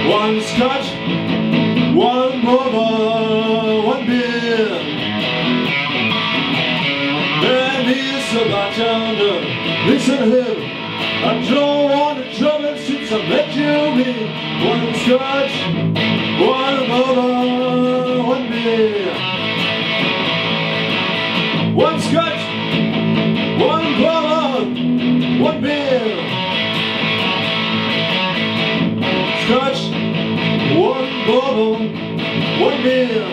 One Scotch, one Bourbon, one beer. And he's a bartender, listen here, I don't want to trouble since I met you in. One Scotch, one Bourbon, one beer. One Scotch, one Bourbon, one beer. Scotch, one Bourbon, one beer.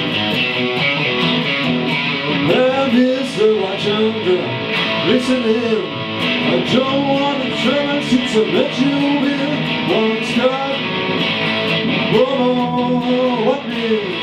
And here's the bartender, listen here, I don't want to trouble since I met you here. One Scotch, Bourbon, one beer.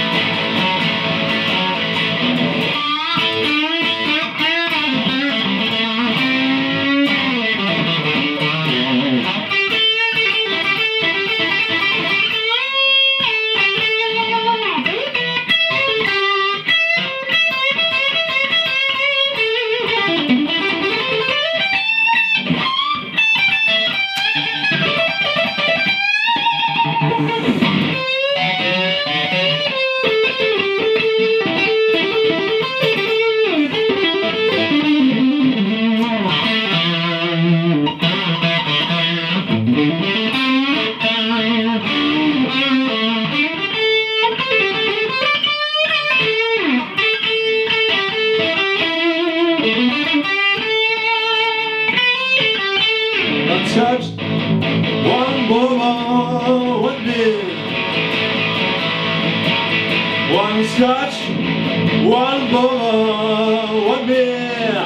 One Scotch, one Bourbon, one beer. One Scotch, one Bourbon, one beer.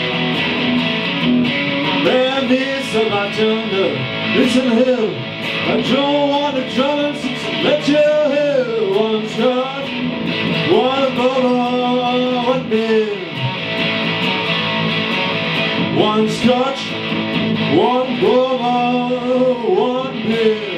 There is a bartender, listen here, I don't want to trouble since I met you here. One Scotch, one Bourbon, one beer. One Scotch, one Bourbon, one beer.